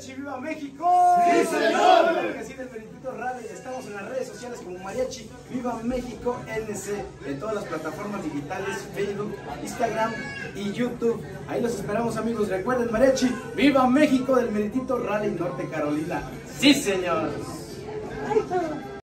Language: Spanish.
Mariachi, ¡viva México! ¡Sí, señor! Claro que sí, del Meritito Radio. Estamos en las redes sociales como Mariachi, ¡viva México! NC, en todas las plataformas digitales, Facebook, Instagram y YouTube. Ahí los esperamos, amigos. Recuerden, Mariachi, ¡viva México! Del Meritito Rally Norte Carolina. ¡Sí, señor!